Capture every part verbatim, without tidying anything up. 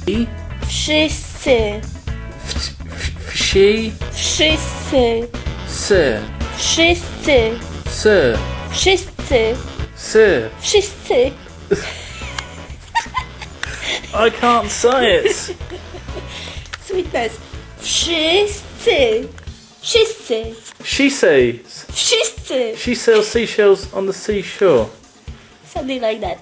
I. Wszyscy. W, w, wsi. Wszyscy. Sy. Wszyscy. Sy. Wszyscy. Sy. Wszyscy. I can't say it. Sweetness. Wszyscy. Wszyscy. She says. Wszyscy. She sells seashells on the seashore. Something like that.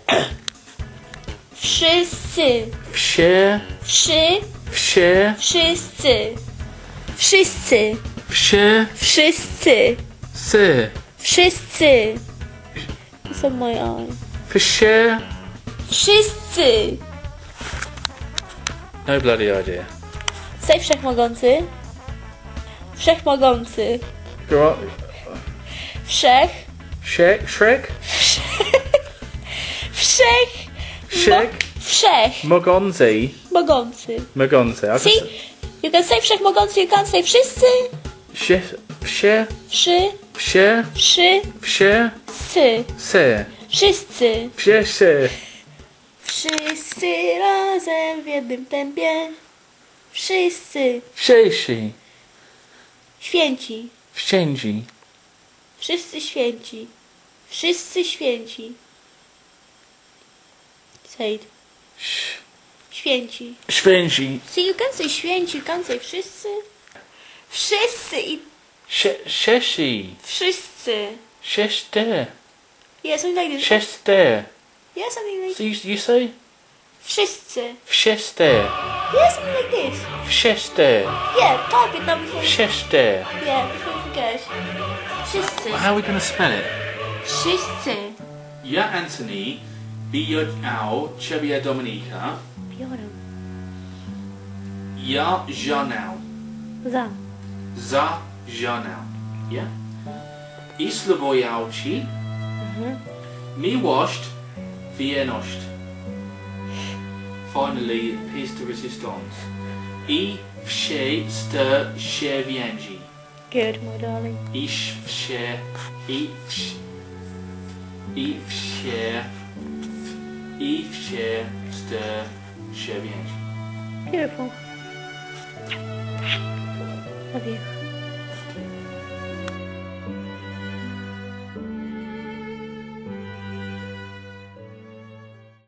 Wszyscy. Wsie. Wszy. Wsie. Wszyscy. Wszyscy. Wsie. Wszyscy. Sy. Wszyscy. It's on my eye. Wsie. Wszyscy. No bloody idea. Say wszechmogący. Wszechmogący. Go on. Wszech. Shrek. Shrek. Wszech. Shek. Mo- wszech. Mogonzi. Mogący. Mogonzi. I See? You can say wszechmogący, you can't say wszyscy. Wsie. Wsie. Wszy. Wsie. Wszy. Wsie. Sy. Sy. Wszyscy. Wsie. Sy. Wszyscy razem w jednym tempie. Wszyscy. Wsiesi. Święci. Wsiędzi. Wszyscy święci. Wszyscy święci. Say it. Ś- Święci. Święci. See, you can say święci, you can say wszyscy. Wszyscy i Sie- Siesi. wszyscy. Sieste. Yeah, something like this. Sieste. Yeah, something like So you, you say? wszyscy. Wsieste. Yeah, something like this. Wsieste. Yeah, type it now before you... Wsieste. Yeah, before you forget. Wszyscy. How are we going to spell it? Wszyscy. Ja Anthony, Bio Au, Chebia Dominica, Biorę. Ja Janau, Za. Za Janau. Yeah? Islovoyauchi, Mi washed, Vienosht. Finally, piece de resistance. I Vshe Stir Shevianji. Good, my darling. Ish Vshe, I Vshe, I Vshe, I Vshe Stir Shevianji. Beautiful. Love you.